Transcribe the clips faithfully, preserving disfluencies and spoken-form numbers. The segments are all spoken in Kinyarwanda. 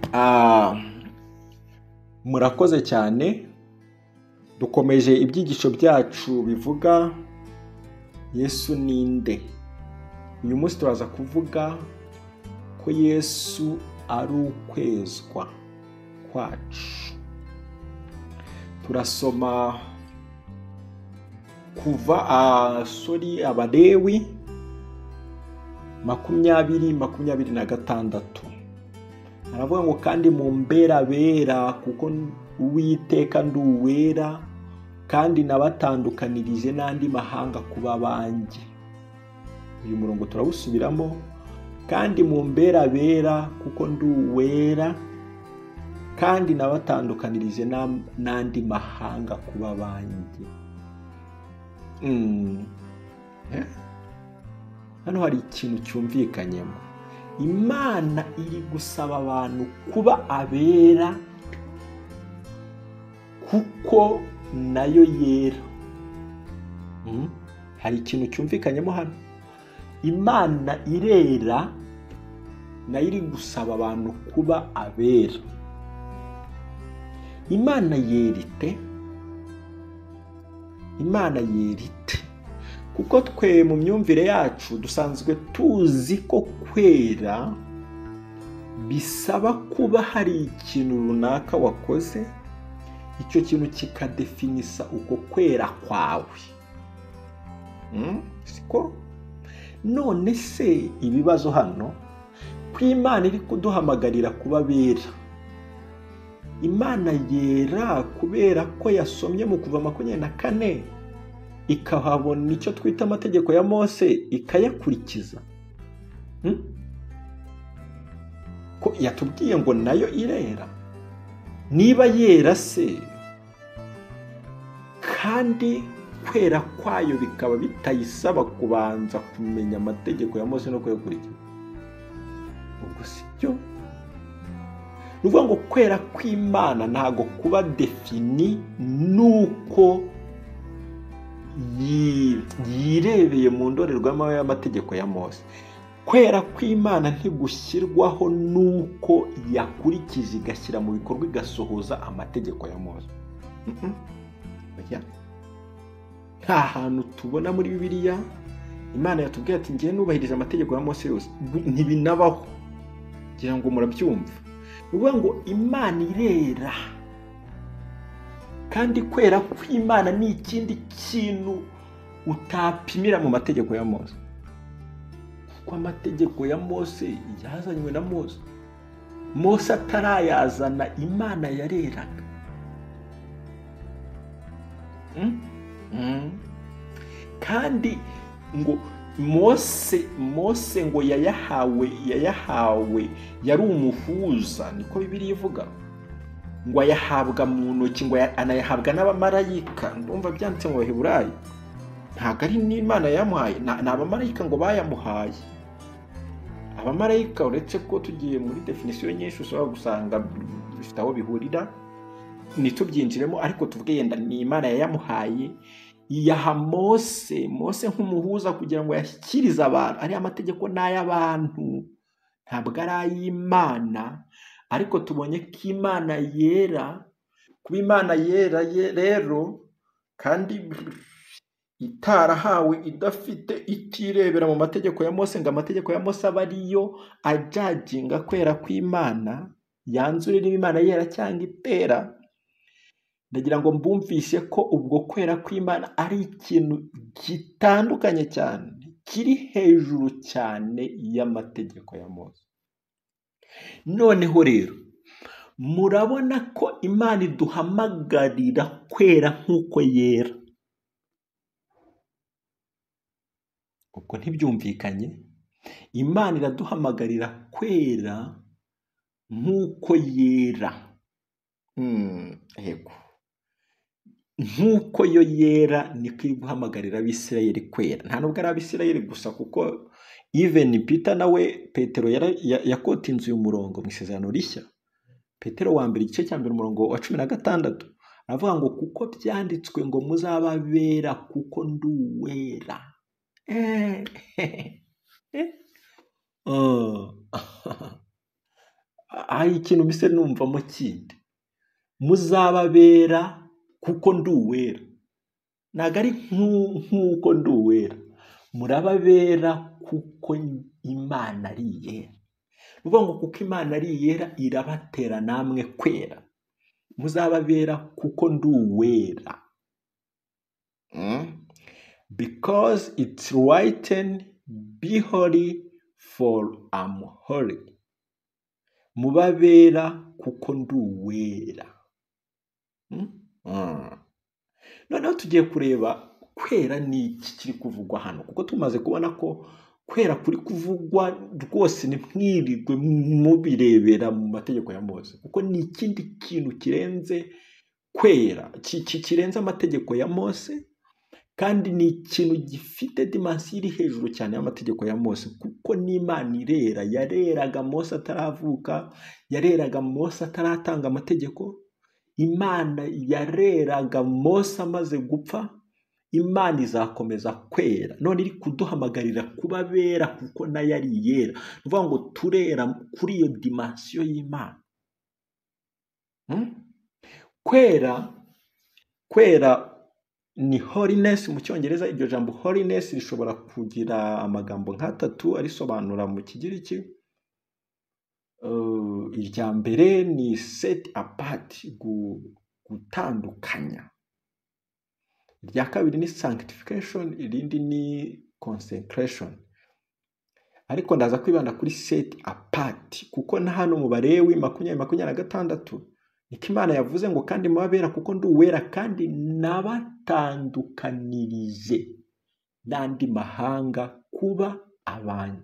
Ah, murakoze cyane. Dukomeje ibyigisho byacu bivuga Yesu ninde. Uyu munsi turaza kuvuga ko Yesu ari ukwezwa kwacu. Turasoma kuva a sori Abalewi makumyabiri makumyabiri na gatandatu. Aravuga ngo kandi mumbera bera kuko Uwiteka ndi uwera, kandi nabatandukanirije n'andi mahanga kuba banjye. Uyu murongo turawusubiramo, kandi mumbera bera kuko ndi uwera, kandi nabatandukanirije n'andi mahanga kuba banjye. Mm. Eh? Hano hari ikintu cyumvikanyemo. Imana iri gusaba abantu kuba abera kuko nayo yera. Mm? Hari ikintu cyumvikanyemo hano. Imana irera, nayo iri gusaba abantu kuba abera. Imana yerite. Imana yerite. Kuko twe mu myumvire yacu dusanzwe tuzi ko kwera bisaba kuba hari ikintu runaka wakoze, icyo kintu kikadefinisa uko kwera kwawe. Hmm? Siko? None se ibibazo hano, ko Imana iri kuduhamagarira kuba bera. Imana yera kubera ko yasomye mu Kuva makumyabiri na kane ikahabona icyo twita amategeko ya Mose ikayakurikiza. Hmm? Ko yatubwiye ngo nayo irera. Niba yera se, kandi kwera kwayo bikaba bitayisaba kubanza kumenya amategeko ya Mose no kuyakurikiza, ubwo si byo. Nuvuga ngo kwera kw'Imana ntago kuba defini nuko yirebeye mu ndorerwamo y'amategeko ya Mose. Kwera kw'Imana ntigushyirwaho nuko yakurikije igashyira mu bikorwa igasohoza amategeko ya Mose. Mm-mm. Oya. Nta hantu tubona muri Bibiliya Imana yatubwiye ati ngiye nubahiriza amategeko ya Mose yose. Ntibinabaho. Ngira ngo murabyumva. Nuvuga ngo Imana irera, kandi kwera kw'Imana ni ikindi kintu utapimira mu mategeko ya Mose. Kuko amategeko ya Mose yazanywe na Mose. Mose atarayazana Imana yareraga. Mm? Mm. Kandi ngo Mose Mose ngo yayahawe yayahawe yari umuhuza, niko Bibiliya ivuga. Ngo ayahabwa mu ntoki, ngo anayahabwa n'abamarayika. Ndumva byanditse mu Baheburayo. Ntabwo ari n'Imana yamuhaye, ni abamarayika ngo bayamuhaye. Abamarayika uretse ko tugiye muri definisiyo nyinshi ushobora gusanga bifite aho bihurira, nitubyinjiremo, ariko tuvuge yenda ni Imana yayamuhaye. Yaha Mose Mose nk'umuhuza kugira ngo yashyikirize abantu. Ari amategeko n'ay'abantu, ntabwo ari ay'Imana. Ariko tubonye ko Imana yera. Kuba Imana yera rero kandi itarahawe, idafite, itirebera mu mategeko ya Mose ngo amategeko ya Mose aba ariyo ajajinga kwera kw'Imana, yanzure niba Imana yera cyangwa itera. Ndagira ngo mbumvishe ko ubwo kwera kw'Imana ari ikintu gitandukanye cyane, kiri hejuru cyane y'amategeko ya Mose. Noneho rero murabona ko Imana iduhamagarira kwera nk'uko yera. Ubwo ntibyumvikanye? Imana iraduhamagarira kwera nk'uko yera. Hmm, yego. Nk'uko yo yera niko iri guhamagarira Abisirayeli kwera. Nta nubwo ari Abisirayeli gusa, kuko even Peter nawe Petero yakotinze uyu murongo mu Isezerano Rishya. Petero wa mbere igice cya mbere umurongo wa cumi na gatandatu aravuga ngo kuko byanditswe ngo muzaba bera kuko ndi uwera. Eh, eh, eh. Oh. hari ikintu mbese numvamo kindi, muzababera kuko ndi uwera. Ntabwo ari nk'uko ndi uwera, murababera kuko Imana ari iyera. Ni ukuvuga ngo kuko Imana ari iyera irabatera namwe kwera. Muzababera kuko ndi uwera. Mm? Because it's written, be holy for I'm holy. Mubabera kuko ndi uwera. Mm? Mm. Noneho tugiye kureba kwera ni iki kiri kuvugwa hano, kuko tumaze kubona ko kwera kuri kuvugwa rwose ni mwirirwe mubirebera mu mategeko ya Mose, kuko ni ikindi kintu kirenze kwera, kirenze amategeko ya Mose, kandi ni ikintu gifite dimensiyo iri hejuru cyane y'amategeko ya Mose, kuko n'Imana irera. Yareraga Mose ataravuka, yareraga Mose ataratanga amategeko. Imana yareraga Mose amaze gupfa. Imana izakomeza kwera, none iri kuduhamagarira kuba bera kuko nayo ari iyera. Ni ukuvuga ngo turera kuri iyo dimensiyo y'Imana. Hmm? Kwera, kwera ni holiness mu Cyongereza. Iryo jambo holiness rishobora kugira amagambo nk'atatu arisobanura mu Kigiriki. Uh, irya mbere ni set apart, gutandukanya. Irya kabiri ni sanctification, irindi ni consecration. Ariko ndaza kwibanda kuri set apart, kuko na hano mu Balewi makumyabiri makumyabiri na gatandatu niko Imana yavuze ngo kandi mubabera kuko ndi uwera kandi nabatandukanirije n'andi mahanga kuba abanyu.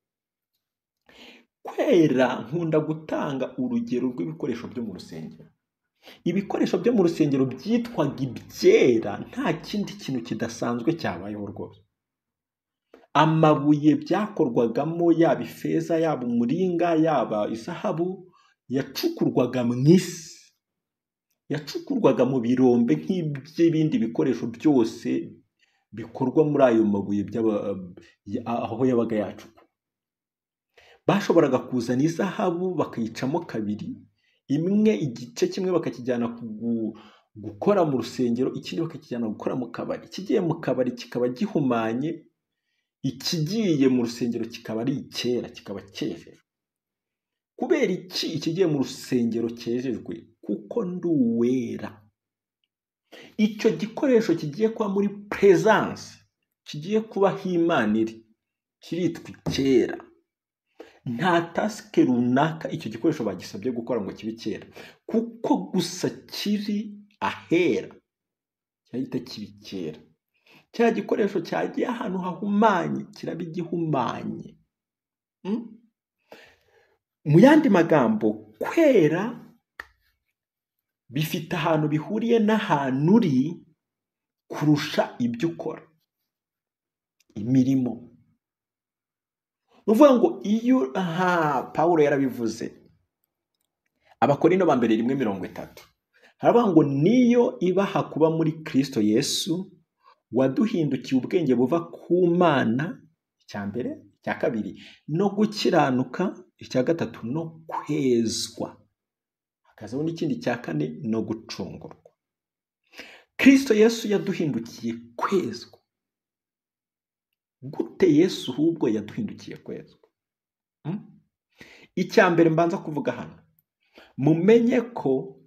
Kwera, nkunda gutanga urugero rw'ibikoresho byo mu rusengero. Ibikoresho byo mu rusengero byitwaga ibyera, nta kindi kintu kidasanzwe cyabayeho rwose. Amabuye byakorwagamo, yaba ifeza, yaba umuringa, yaba izahabu, yacukurwaga mu isi, yacukurwaga mu birombe nk'iby'ibindi bikoresho byose bikorwa muri ayo mabuye aho yabaga yacukurwa. Bashoboraga kuzana izahabu bakayicamo kabiri, imwe igice kimwe bakakijyana gukora mu rusengero, ikindi bakakijyana gukora mu kabari. Ikigiye mu kabari kikaba gihumanye, ikigiye mu rusengero kikaba ari icyera, kikaba cyejejwe. Kubera iki ikigiye mu rusengero cyejejwe? Kuko ndi uwera. Icyo gikoresho kigiye kuba muri presence, kigiye kubaho Imana iri, kiritwa icyera. Nta tasike runaka icyo gikoresho bagisabye gukora ngo kibe cyera, kuko gusa kiri ahera cyahita kiba cyera. Cya gikoresho cyagiye ahantu hahumanye kiraba igihumanye. Hmm? Mu yandi magambo, kwera bifite ahantu bihuriye n'ahantu uri kurusha ibyo ukora, imirimo. Nuvuga ngo iyo, aha Pawulo yarabivuze, Abakorinto ba mbere rimwe mirongo itatu, haravuga ngo niyo ibaha kuba muri Kristo Yesu waduhindukiye ubwenge buva ku Mana, icya mbere, icya kabiri no gukiranuka, icya gatatu no kwezwa, hakazaho n'ikindi cya kane no gucungurwa. Kristo Yesu yaduhindukiye kwezwa. Gute Yesu ahubwo yaduhindukiye kwezwa? Hmm? Icya mbere mbanza kuvuga hano, mumenye ko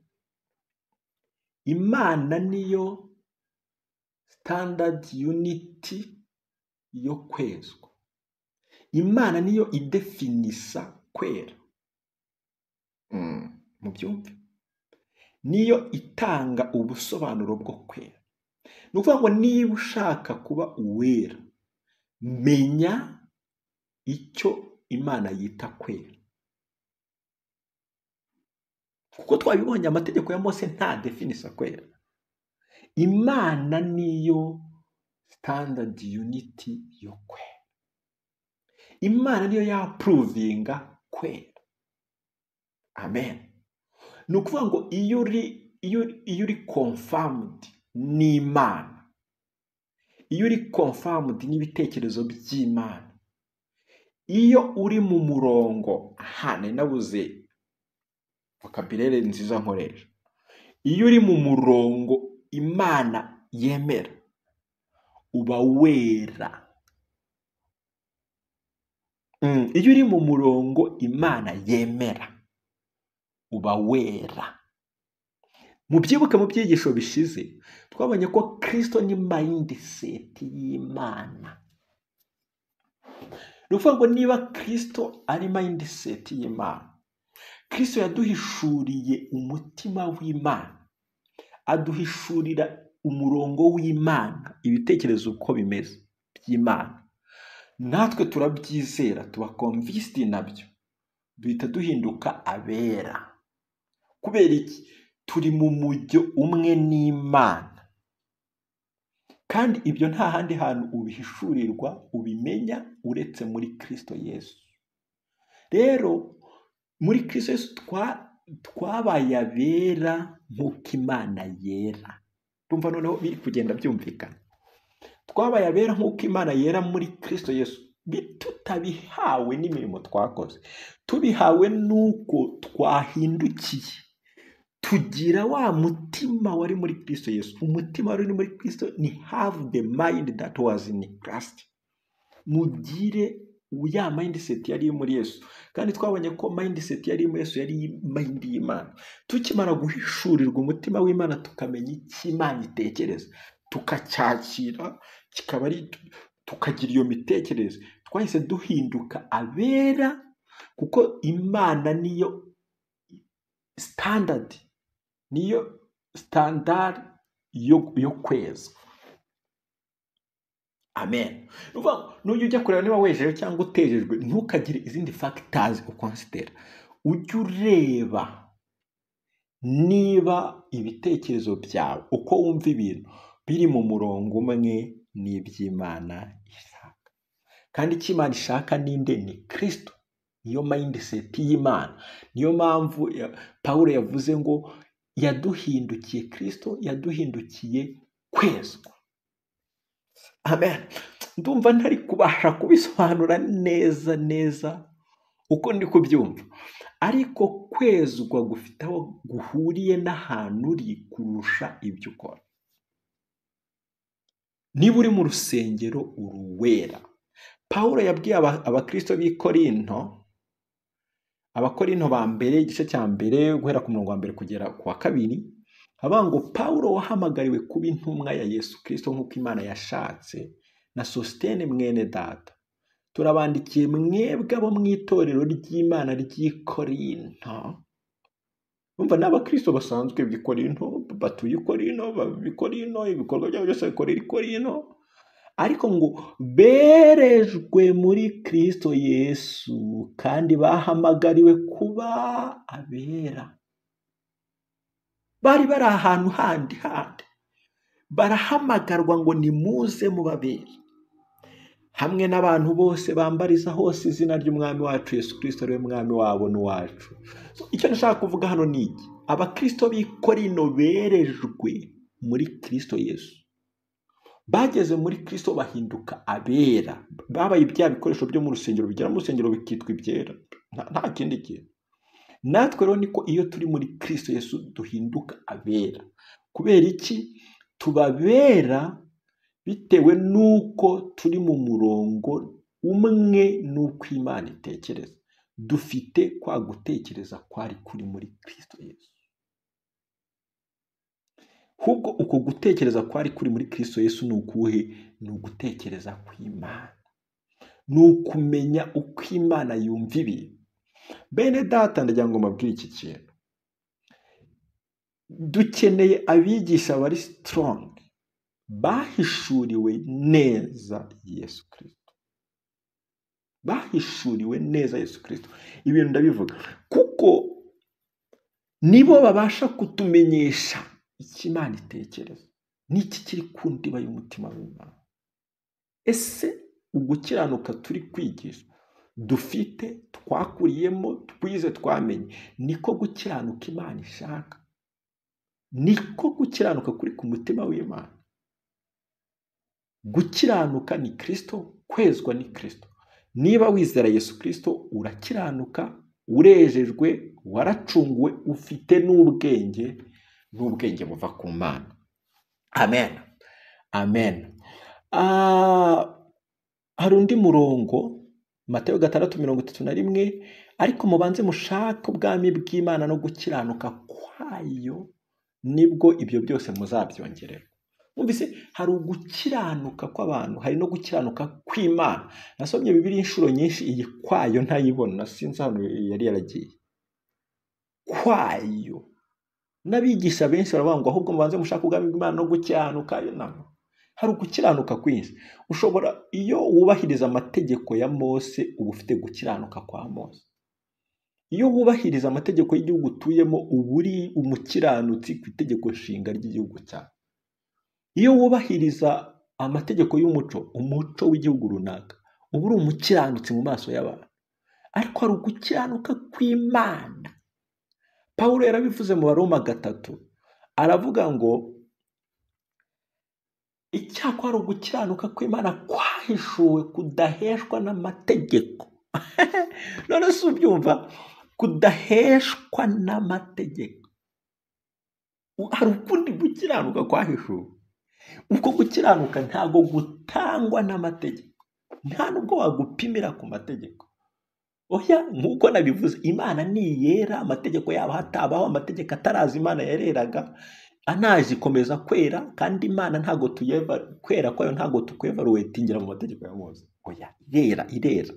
Imana niyo standard unity yo kwezwa. Imana niyo idefinisa kwera. Mm, mubyumve? Niyo itanga ubusobanuro bwo kwera. Ni ukuvuga ngo niba ushaka kuba uwera, menya icyo Imana yita kwera. Kuko twabibonye amategeko ya Mose nta definisa kwera. Imana niyo standard unity yo kwera. Imana niyo yaprovinga kwera. Amen. Ni ukuvuga ngo iyo uri iyo uri confirmed n'Imana, iyo uri confirmed n'ibitekerezo by'Imana, iyo uri mu murongo, aha nabuze vocabulaire nziza nkoresha. Iyo uri mu murongo Imana yemera uba wera. Mm, iyo uri mu murongo Imana yemera uba wera. Mu byibuke mu byigisho bishize twabonye ko Kristo ni mindset y'Imana. Ni ukuvuga ngo niba Kristo ari mindset y'Imana, Kristo yaduhishuriye umutima w'Imana, aduhishurira umurongo w'Imana, ibitekerezo uko bimeze by'Imana, natwe turabyizera, tuba convinced nabyo, duhita duhinduka abera. Kubera iki? Turi mu mujyo umwe n'Imana, kandi ibyo nta handi hantu ubihishurirwa ubimenya uretse muri Kristo Yesu. Rero muri Kristo Yesu twa twabaye abera nk'uko Imana yera. Tumva noneho biri kugenda byumvikana. Twabaye abera nk'uko Imana yera muri Kristo Yesu, tutabihawe n'imirimo twakoze, tubihawe n'uko twahindukiye tugira wa mutima wari muri Kristo Yesu. Umutima wari muri Kristo ni have the mind that was in Christ. Mugire ya mindset yari muri Yesu, kandi twabonye ko mindset yari muri Yesu yari mind y'Imana. Tukimara guhishurirwa umutima w'Imana tukamenya icyo Imana itekereza, tukacyakira, kikaba ari tukagira iyo mitekerereze, twahise duhinduka abera, kuko Imana niyo standard, niyo standard yo yo kwezwa. Amen. Nujya ujya kureba niba wejeje cyangwa utejejwe, ntukagire izindi factors ukonsidera. Ujye ureba niba ibitekerezo byawe, uko wumva ibintu, biri mu murongo umwe n'iby'Imana ishaka. Kandi icyo Imana ishaka ninde? Ni Kristo. Niyo mindset y'Imana. Niyo mpamvu Pawulo yavuze ngo yaduhindukiye, Kristo yaduhindukiye kwezwa. Amen. Ndumva ntari kubasha kubisobanura neza neza uko ndi kubyumva, ariko kwezwa gufite aho guhuriye n'ahantu uri kurusha ibyo ukora. Niba uri mu rusengero uruwera. Pawulo yabwiye abakristo b'i Korinto, abakorinto ba mbere igice cya mbere guhera ku murongo wa mbere kugera ku wa kabiri, avuga ngo Pawulo wahamagariwe kuba intumwa ya Yesu Kristo nk'uko Imana yashatse, na Sositene mwene data, turabandikiye mwebwe abo mu itorero ry'Imana ry'i Korinto. Umva n'abakristo basanzwe b'i Korinto, batuye i Korinto, baba i Korinto, ibikorwa byabo byose bikorera i Korinto, ariko ngo berejwe muri Kristo Yesu kandi bahamagariwe kuba abera. Bari bari ahantu handi handi, barahamagarwa ngo nimuze mubabere, hamwe n'abantu bose bambariza hose izina ry'umwami wacu Yesu Kristo ariwe mwami wabo n'uwacu. So, icyo nashaka kuvuga hano ni iki? Abakristo b'i Korinto berejwe muri Kristo Yesu, bageze muri Kristo bahinduka abera, babaye ibya bikoresho byo mu rusengero, bigera mu rusengero bikitwa ibyera, nta kindi kintu. Natwe rero niko iyo turi muri Kristo Yesu duhinduka abera. Kubera iki? Tubabera bitewe n'uko turi mu murongo umwe n'uko Imana itekereza. Dufite kwa gutekereza kwari kuri muri Kristo Yesu. Hubwo uko gutekereza kwari kuri muri Kristo Yesu ni ukuhe? Ni ugutekereza kw'Imana, ni ukumenya uko Imana yumva ibintu. Bene data, ndagira ngo mbabwire iki kintu. Dukeneye abigisha bari strong, bahishuriwe neza Yesu Kristo, bahishuriwe neza Yesu Kristo. Ibintu ndabivuga kuko nibo babasha kutumenyesha icyo Imana itekereza, n'iki kiri ku ndiba y'umutima w'Imana. Ese ugukiranuka turi kwigisha, dufite, twakuriyemo, twize, twamenye, niko gukiranuka Imana ishaka? Niko gukiranuka kuri ku mutima w'Imana? Gukiranuka ni Kristo, kwezwa ni Kristo. Niba wizera Yesu Kristo urakiranuka, urejejwe, waracunguwe, ufite n'ubwenge, n'ubwenge buva ku Mana. Amen. Amen. Ah, hari undi murongo, Matayo gatandatu mirongo itatu na rimwe, ariko mubanze mushake ubwami bw'Imana no gukiranuka kwayo, nibwo ibyo byose muzabyongerera. Mwumvise, hari ugukiranuka kw'abantu, hari no gukiranuka kw'Imana. Nasomye Bibiliya inshuro nyinshi, iyi kwayo ntayibona, sinzi ahantu yari yaragiye. Kwayo. N'abigisha benshi baravuga ngo ahubwo mubanze mushake ubwami bw'Imana no gukiranuka. Namo hari ugukiranuka kwinshi. Ushobora, iyo wubahiriza amategeko ya Mose, uba ufite gukiranuka kwa Mose. Iyo wubahiriza amategeko y'igihugu utuyemo, uba uri umukiranutsi ku itegeko nshinga ry'igihugu cyawe. Iyo wubahiriza amategeko y'umuco, umuco w'igihugu runaka, uba uri umukiranutsi mu maso y'abantu. Ariko hari ugukiranuka kw'Imana. Pawulo yarabivuze mu Baroma gatatu, aravuga ngo icyakora ugukiranuka kw'Imana kwahishuwe kudaheshwa n'amategeko. None se ubyumva, kudaheshwa n'amategeko. Hari ukundi gukiranuka kwahishuwe. Uko gukiranuka ntago gutangwa n'amategeko, nta nubwo wagupimira ku mategeko. Oya, nk'uko nabivuze, Imana ni yera, amategeko yabo hatabaho amategeko ataraza, Imana yareraga, anaje ikomeza kwera, kandi Imana ntago tuyeva kwera kwayo, ntago tukwevaluatingira mu mategeko ya Mose. Oya, irera, irera.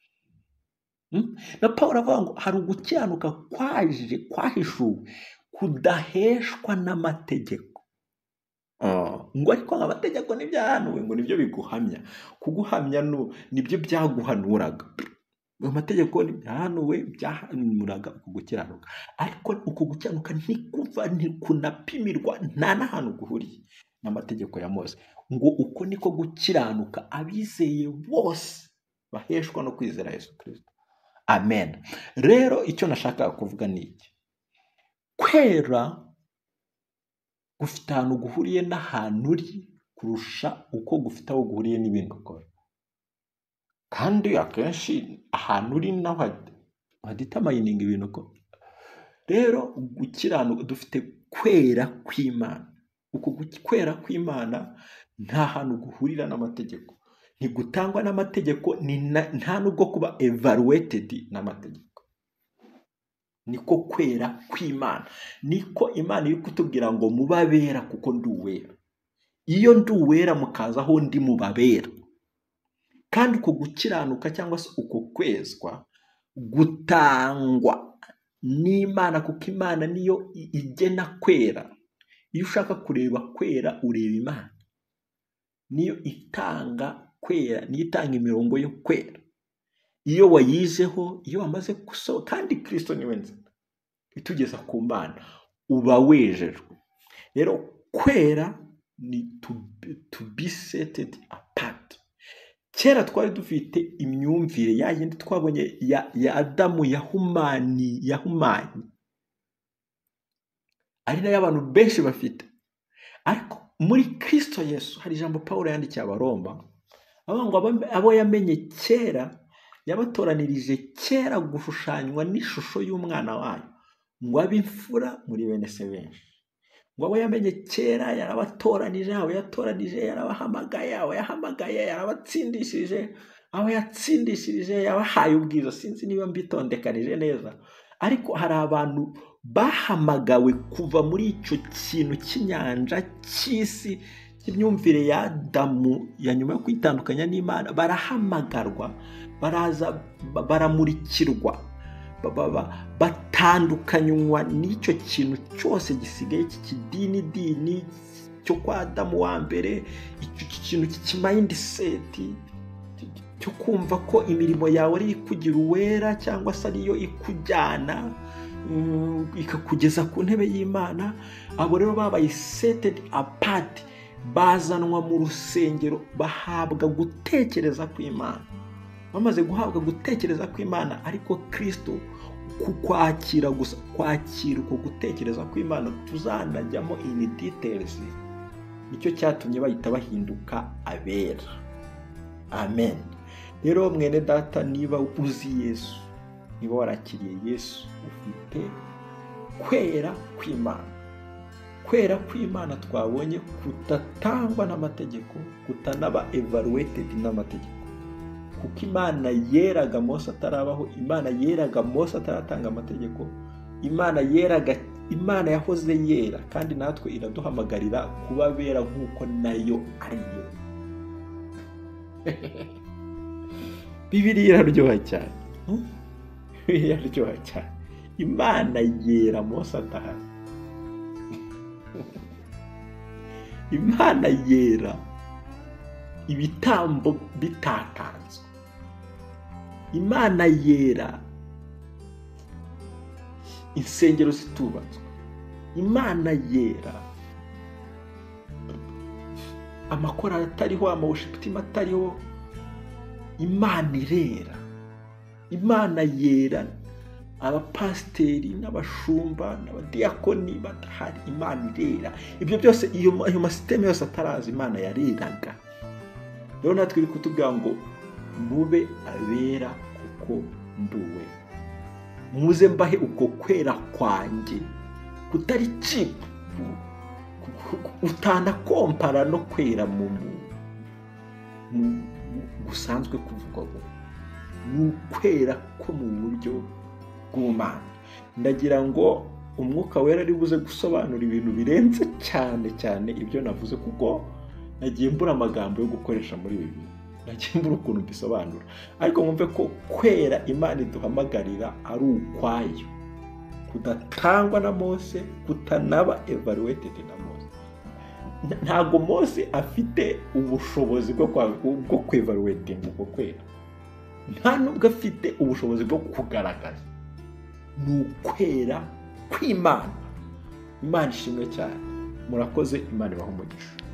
Hmm? Na Pawulo avuga ngo hari ugukiranuka kwaje, kwahishuwe kudaheshwa n'amategeko. Uh, ngo ariko amategeko n'ibyahanuwe ngo nibyo biguhamya. Kuguhamya no nibyo byaguhanuraga. Amategeko n'ibyahanuwe byahanuraga kugukiranuka. Ariko uko gukiranuka ntikuva ntikunapimirwa, nta n'ahantu guhuriye n'amategeko ya Mose. Ngo uko niko gukiranuka abizeye bose baheshwa no kwizera Yesu Kristo. Amen. Rero icyo nashakaga kuvuga ni iki: kwera gufite ahantu guhuriye n'ahantu uri kurusha uko gufite aho guhuriye n'ibindi ukora. Kandi akenshi ahantu uri naho haditamayininga ibintu ukora. Rero gukiranuka dufite kwera kw'Imana. Uko kwera kw'Imana nta hantu guhurira n'amategeko, ntigutangwa n'amategeko, nta nubwo kuba evaluated n'amategeko. Niko kwera kw'Imana. Niko Imana iri kutubwira ngo mubabera kuko ndi uwera. Iyo ndi uwera mukaza aho ndi mubabera. Kandi uko gukiranuka cyangwa se uko kwezwa gutangwa n'Imana, kuko Imana niyo igena kwera. Iyo ushaka kureba kwera ureba Imana. Niyo itanga kwera, niyo itanga imirongo yo kwera. Iyo wayizeho, iyo wamaze guso, kandi Kristo niwe nzira itugeza ku Mana, uba wejejwe. Rero kwera ni to be, to be set apart. Kera twari dufite imyumvire ya yindi twabonye ya, ya Adamu yahumani yahumanye, ari nayo abantu benshi bafite. Ariko muri Kristo Yesu hari ijambo Pawulo yandikiye Abaroma, avuga ngo abo yamenye kera yabatoranirije kera gushushanywa n'ishusho y'umwana wayo, ngo abe imfura muri bene se benshi. Ngo abo yamenye kera yarabatoranije, abo yatoranije yarabahamagaye, abo yahamagaye yarabatsindishije, abo yatsindishije yabahaye ubwiza. Sinzi niba mbitondekanije neza, ariko hari abantu bahamagawe kuva muri icyo kintu cy'inyanja cy'isi cy'imyumvire ya Adamu ya nyuma yo kwitandukanya n'Imana. Barahamagarwa, baraza baramurikirwa, batandukanywa n'icyo kintu cyose gisigaye cy'ikidini dini cyo kwa Adamu wa mbere, icyo kintu cy'ikimindset cyo kumva ko imirimo yawe ari kugira uwera cyangwa se ariyo ikujyana ikakugeza ku ntebe y'Imana. Abo rero babaye set apart, bazanwa mu rusengero, bahabwa gutekereza kw'Imana. Bamaze guhabwa gutekereza kw'Imana, ariko Kristo kukwakira gusa, kwakira uko gutekereza kw'Imana tuzanajyamo in details, nicyo cyatumye bahita bahinduka abera. Amen. Rero mwene data, niba uzi Yesu, niba warakiriye Yesu ufite kwera kw'Imana. Kwera kw'Imana twabonye kutatangwa n'amategeko, kutanaba evaluated n'amategeko, kuko Imana yeraga Mose atarabaho, Imana yeraga Mose ataratanga amategeko, Imana yeraga, Imana yahoze yera, kandi natwe iraduhamagarira kuba bera nk'uko nayo ari yera. Bibiliya iraryoha cyane, Bibiliya iraryoha cyane. Imana yera Mose atahari. Imana yera ibitambo bitatanzwe. Imana yera insengero zitubatswe. Imana yera amakorali atariho, amaworship team atariho. Imana irera. Imana yera abapasiteri n'abashumba n'abadiyakoni badahari. Imana irera. Ibyo byose, iyo ayo masiteme yose ataraza, Imana yareraga. Rero natwe iri kutubwira ngo mube abera kuko nduwe. Muze mbahe uko kwera kwanjye kutari cheap, utanakompara no kwera mu gusanzwe kuvugwa ngo ni ukwera ko mu buryo bw'Imana. Ndagira ngo umwuka wera ari buze gusobanura ibintu birenze cyane cyane ibyo navuze, kuko nagiye mbura amagambo yo gukoresha muri ibi bintu, nagiye mbura ukuntu mbisobanura. Ariko mwumve ko kwera Imana iduhamagarira ari ukwayo, kudatangwa na Mose, kutanaba evaluated na Mose. Ntago Mose afite ubushobozi bwo bwo kwevaluating uko kwera, nta nubwo afite ubushobozi bwo kugaragaza. Ni ukwera kw'Imana. Imana ishimwe cyane. Murakoze. Imana ibahe umugisha.